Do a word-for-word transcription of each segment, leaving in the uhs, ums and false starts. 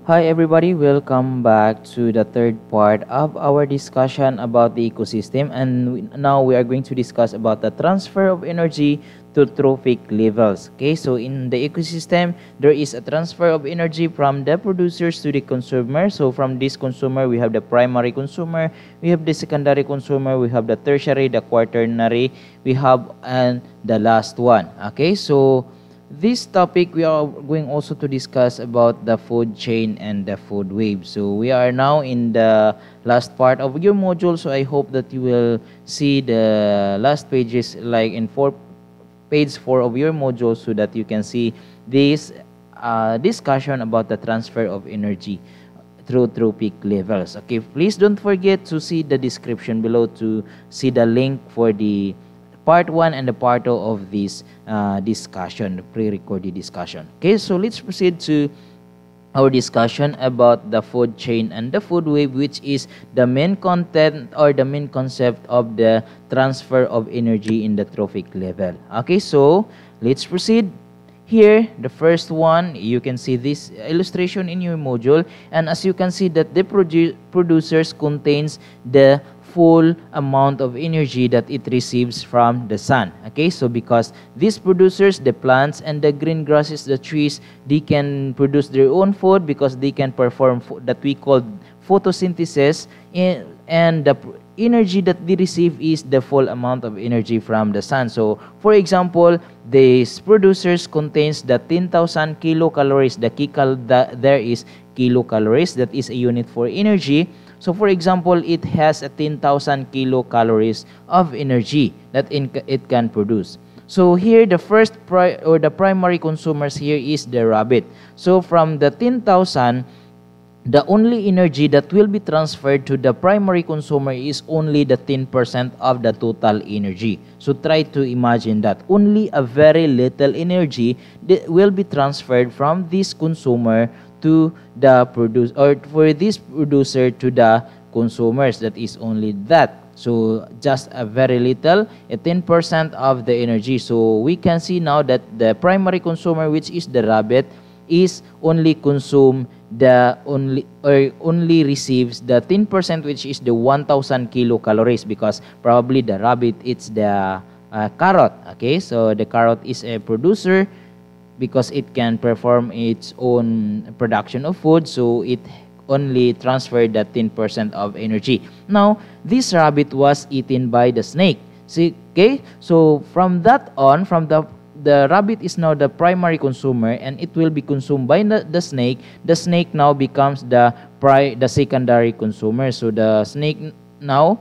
Hi everybody, welcome back to the third part of our discussion about the ecosystem, and we- now we are going to discuss about the transfer of energy to trophic levels. Okay, so in the ecosystem there is a transfer of energy from the producers to the consumer. So from this consumer we have the primary consumer, we have the secondary consumer, we have the tertiary, the quaternary, we have and the last one. Okay, so this topic we are going also to discuss about the food chain and the food web. So we are now in the last part of your module, so I hope that you will see the last pages like in four page four of your module, so that you can see this uh, discussion about the transfer of energy through trophic levels. Okay, please don't forget to see the description below to see the link for the part one and the part two of this uh, discussion, pre-recorded discussion. Okay, so let's proceed to our discussion about the food chain and the food web, which is the main content or the main concept of the transfer of energy in the trophic level. Okay, so let's proceed. Here, the first one, you can see this illustration in your module, and as you can see that the produ producers contains the full amount of energy that it receives from the sun. Okay, so because these producers, the plants and the green grasses, the trees, they can produce their own food because they can perform that we call photosynthesis, in, and the energy that they receive is the full amount of energy from the sun. So for example, these producers contains the ten thousand kilocalories. The key cal that there is kilocalories, that is a unit for energy. So for example, it has a ten thousand kilocalories of energy that in, it can produce. So here the first pri or the primary consumers here is the rabbit. So from the ten thousand, the only energy that will be transferred to the primary consumer is only the ten percent of the total energy. So try to imagine that only a very little energy that will be transferred from this consumer to the produce or for this producer to the consumers. That is only that. So just a very little, a ten percent of the energy. So we can see now that the primary consumer, which is the rabbit, is only consume the only or only receives the ten percent, which is the one thousand kilocalories, because probably the rabbit it's the uh, carrot. Okay, so the carrot is a producer because it can perform its own production of food, so it only transferred the ten percent of energy. Now this rabbit was eaten by the snake. See, okay, so from that on, from the the rabbit is now the primary consumer, and it will be consumed by the, the snake. The snake now becomes the pri the secondary consumer. So the snake now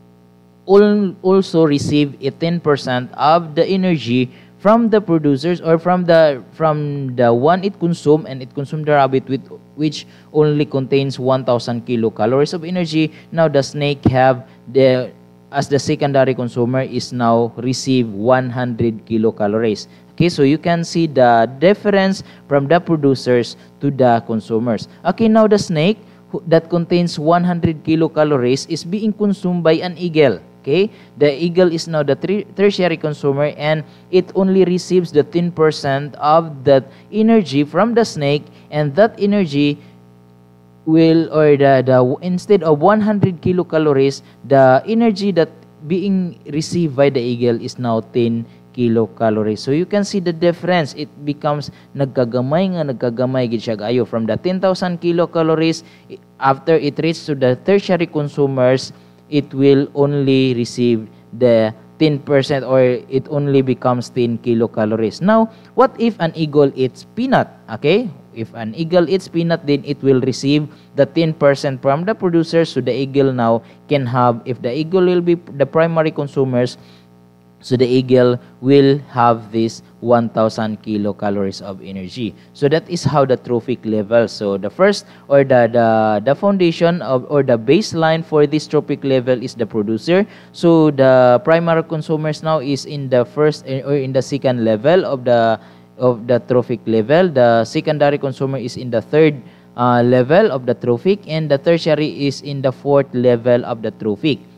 al also receive a ten percent of the energy from the producers or from the from the one it consumed, and it consumed the rabbit with which only contains one thousand kilocalories of energy. Now the snake have the as the secondary consumer is now receive one hundred kilocalories. Okay, so you can see the difference from the producers to the consumers. Okay, now the snake that contains one hundred kilocalories is being consumed by an eagle. Okay, the eagle is now the tertiary consumer, and it only receives the ten percent of that energy from the snake, and that energy will or the, the instead of one hundred kilocalories, the energy that being received by the eagle is now ten kilocalories. So you can see the difference. It becomes nagkagamay nga nagkagamay gid siya kayo from the ten thousand kilocalories. After it reaches to the tertiary consumers, it will only receive the ten percent, or it only becomes ten kilocalories. Now, what if an eagle eats peanut? Okay, if an eagle eats peanut, then it will receive the ten percent from the producers. So the eagle now can have, if the eagle will be the primary consumers, so the eagle will have this one thousand kilocalories of energy. So that is how the trophic level. So the first or the the, the foundation of or the baseline for this trophic level is the producer. So the primary consumers now is in the first or in the second level of the of the trophic level. The secondary consumer is in the third uh, level of the trophic, and the tertiary is in the fourth level of the trophic.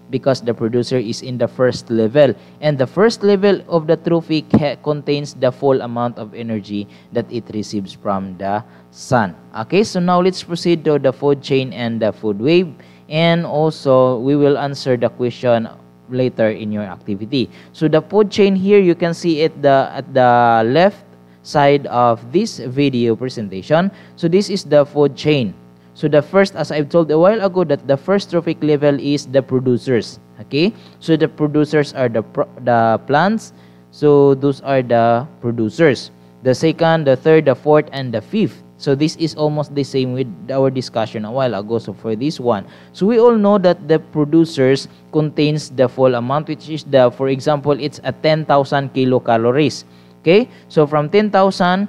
because the producer is in the first level, and the first level of the trophic contains the full amount of energy that it receives from the sun. Okay, so now let's proceed to the food chain and the food web, and also we will answer the question later in your activity. So the food chain here, you can see it the at the left side of this video presentation. So this is the food chain. So the first, as I've told a while ago, that the first trophic level is the producers. Okay, so the producers are the pro the plants. So those are the producers. The second, the third, the fourth, and the fifth. So this is almost the same with our discussion a while ago. So for this one, so we all know that the producers contains the full amount, which is the, for example, it's a ten thousand kilocalories. Okay, so from ten thousand,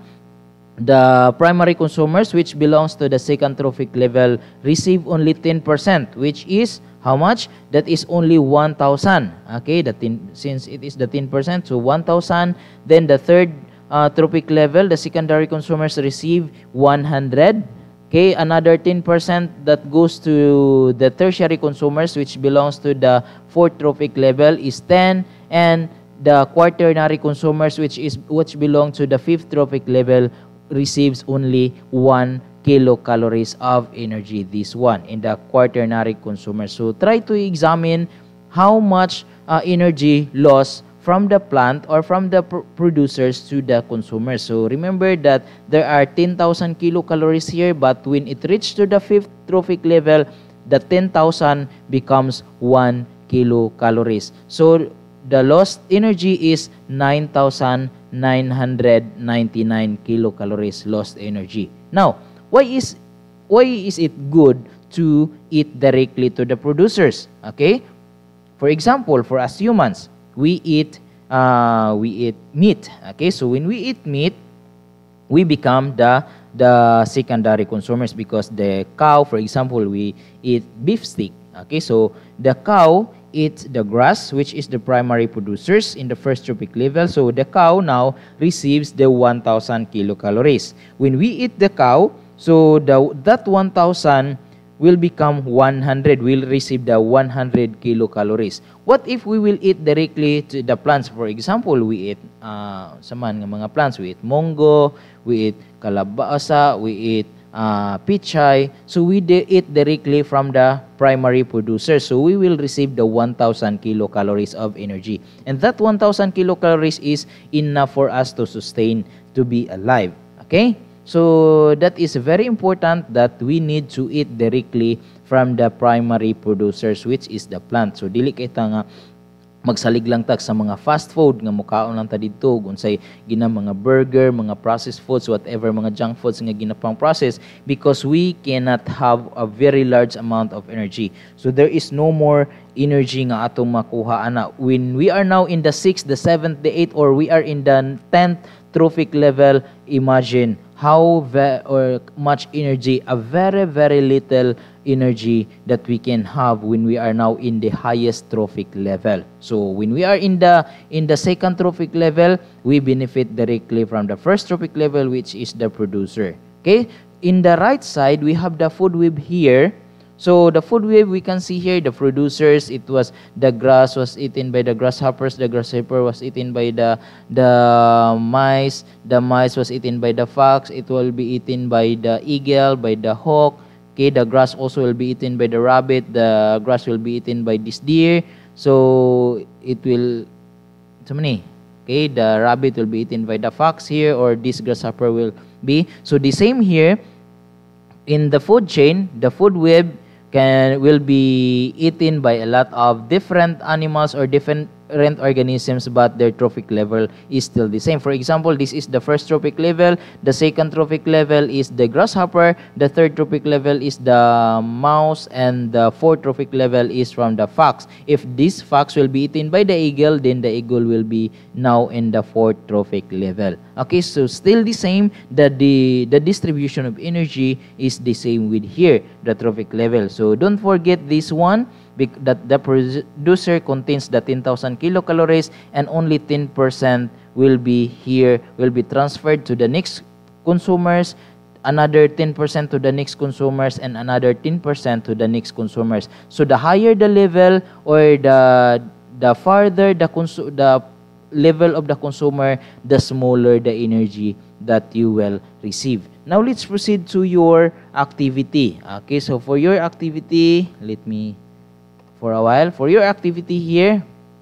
the primary consumers, which belongs to the second trophic level, receive only ten percent, which is how much? That is only one thousand. Okay, the ten, since it is the ten percent, so one thousand. Then the third uh, trophic level, the secondary consumers receive one hundred. Okay, another ten percent that goes to the tertiary consumers, which belongs to the fourth trophic level, is ten, and the quaternary consumers, which is which belong to the fifth trophic level, receives only one kilocalories of energy. This one in the quaternary consumers. So try to examine how much uh, energy loss from the plant or from the pr producers to the consumers. So remember that there are ten thousand kilocalories here, but when it reaches to the fifth trophic level, the ten thousand becomes one kilocalories. So the lost energy is nine thousand nine hundred ninety-nine kilocalories lost energy. Now, why is why is it good to eat directly to the producers? Okay, for example, for us humans, we eat uh, we eat meat. Okay, so when we eat meat, we become the the secondary consumers, because the cow, for example, we eat beef steak. Okay, so the cow eats the grass, which is the primary producers in the first trophic level. So the cow now receives the one thousand kilocalories. When we eat the cow, so the that one thousand will become one hundred, will receive the one hundred kilocalories. What if we will eat directly to the plants? For example, we eat uh, saman ng mga plants, we eat mongo, we eat kalabasa, we eat uh, pichay. So we eat directly from the primary producer. So we will receive the one thousand kilocalories of energy. And that one thousand kilocalories is enough for us to sustain, to be alive. Okay? So that is very important, that we need to eat directly from the primary producers, which is the plant. So dili kita nga magsalig lang tag sa mga fast food nga mukaon lang ta didto unsay gina mga burger, mga processed foods, whatever mga junk foods nga ginapang process, because we cannot have a very large amount of energy. So there is no more energy nga atong makuha ana. When we are now in the sixth, the seventh, the eighth, or we are in the tenth trophic level, imagine how ve or much energy, a very very little energy that we can have when we are now in the highest trophic level. So when we are in the in the second trophic level, we benefit directly from the first trophic level, which is the producer. Okay, in the right side we have the food web here. So the food web, we can see here the producers. It was the grass was eaten by the grasshoppers. The grasshopper was eaten by the the mice. The mice was eaten by the fox. It will be eaten by the eagle, by the hawk. Okay, the grass also will be eaten by the rabbit. The grass will be eaten by this deer. So it will, so many. Okay, the rabbit will be eaten by the fox here, or this grasshopper will be. So the same here in the food chain, the food web can will be eaten by a lot of different animals or different organisms, but their trophic level is still the same. For example, this is the first trophic level, the second trophic level is the grasshopper, the third trophic level is the mouse, and the fourth trophic level is from the fox. If this fox will be eaten by the eagle, then the eagle will be now in the fourth trophic level. Okay, so still the same, that the the distribution of energy is the same with here, the trophic level. So don't forget this one, that the producer contains the ten thousand kilocalories, and only ten percent will be here, will be transferred to the next consumers. another ten percent to the next consumers, and another ten percent to the next consumers. So the higher the level, or the the farther the consu the level of the consumer, the smaller the energy that you will receive. Now let's proceed to your activity. Okay, so for your activity, let me for a while for your activity here.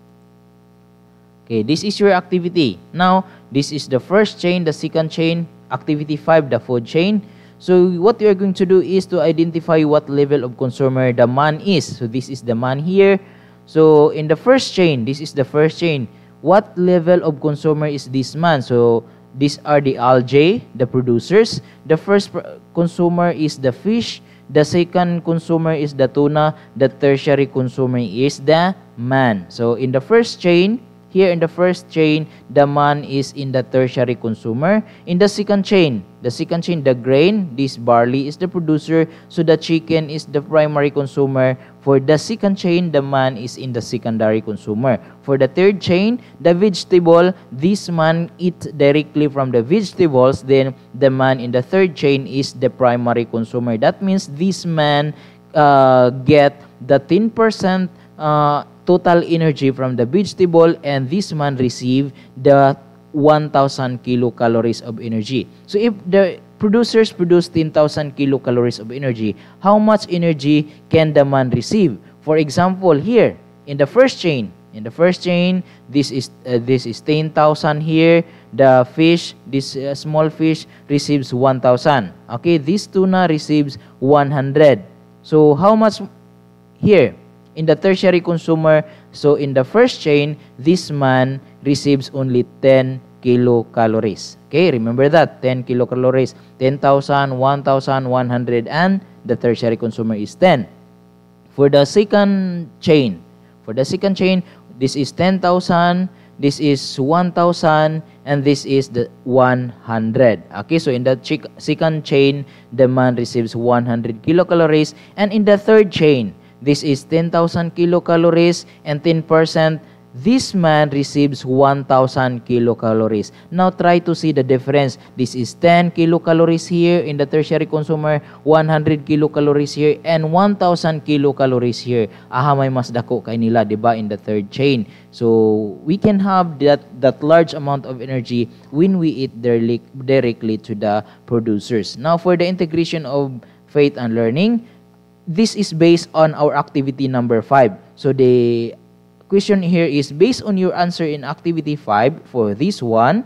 Okay, this is your activity. Now, this is the first chain, the second chain, activity five, the food chain. So what you are going to do is to identify what level of consumer the man is. So this is the man here. So in the first chain, this is the first chain. What level of consumer is this man? So these are the algae, the producers. The first consumer is the fish. The second consumer is the tuna. The tertiary consumer is the man. So in the first chain, here in the first chain, the man is in the tertiary consumer. In the second chain, the second chain, the grain, this barley is the producer. So the chicken is the primary consumer. For the second chain, the man is in the secondary consumer. For the third chain, the vegetable, this man eats directly from the vegetables. Then the man in the third chain is the primary consumer. That means this man uh, get the ten percent uh, total energy from the vegetable, and this man receive the one thousand kilocalories of energy. So if the producers produce ten thousand kilocalories of energy, how much energy can the man receive? For example, here in the first chain, in the first chain, this is uh, this is ten thousand here. The fish, this uh, small fish receives one thousand. Okay, this tuna receives one hundred. So how much here? In the tertiary consumer, so in the first chain, this man receives only ten kilocalories. Okay, remember that, ten kilocalories, ten thousand, one thousand, one hundred, and the tertiary consumer is ten. For the second chain, for the second chain, this is ten thousand, this is one thousand, and this is the one hundred. Okay, so in the second chain, the man receives one hundred kilocalories, and in the third chain, this is ten thousand kilocalories, and ten percent, this man receives one thousand kilocalories. Now try to see the difference. This is ten kilocalories here in the tertiary consumer, one hundred kilocalories here, and one thousand kilocalories here. Aha, may mas dako kay nila, diba, in the third chain. So we can have that, that large amount of energy when we eat directly to the producers. Now for the integration of faith and learning, this is based on our activity number five. So the question here is, based on your answer in activity five for this one,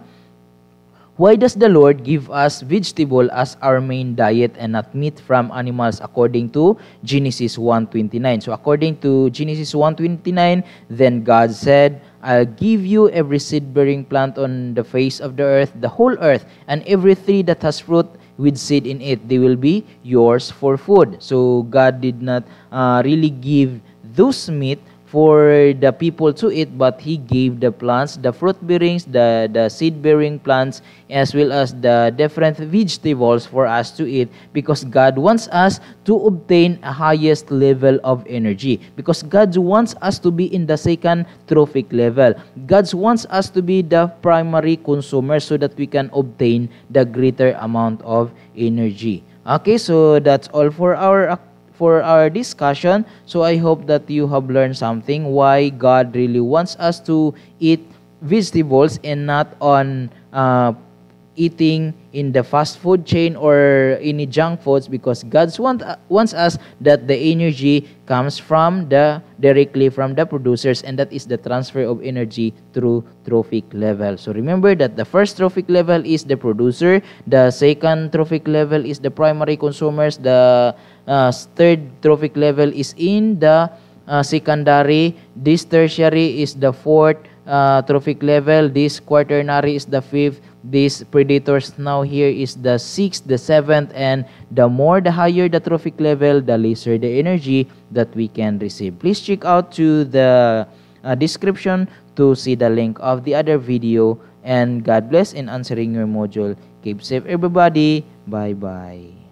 why does the Lord give us vegetable as our main diet and not meat from animals, according to Genesis one twenty-nine? So according to Genesis one twenty-nine, then God said, I'll give you every seed-bearing plant on the face of the earth, the whole earth, and every tree that has fruit with seed in it, they will be yours for food. So God did not uh, really give those meat for the people to eat, but He gave the plants, the fruit bearings, the, the seed bearing plants, as well as the different vegetables for us to eat, because God wants us to obtain a highest level of energy, because God wants us to be in the second trophic level. God wants us to be the primary consumer so that we can obtain the greater amount of energy. Okay, so that's all for our for our discussion. So I hope that you have learned something why God really wants us to eat vegetables and not on uh, eating in the fast food chain or any junk foods, because God want, uh, wants us that the energy comes from the directly from the producers, and that is the transfer of energy through trophic level. So remember that the first trophic level is the producer, the second trophic level is the primary consumers, the uh, third trophic level is in the uh, secondary, this tertiary is the fourth uh, trophic level, this quaternary is the fifth, these predators now here is the sixth, the seventh, and the more the higher the trophic level, the lesser the energy that we can receive. Please check out to the uh, description to see the link of the other video, and God bless in answering your module. Keep safe everybody. Bye bye.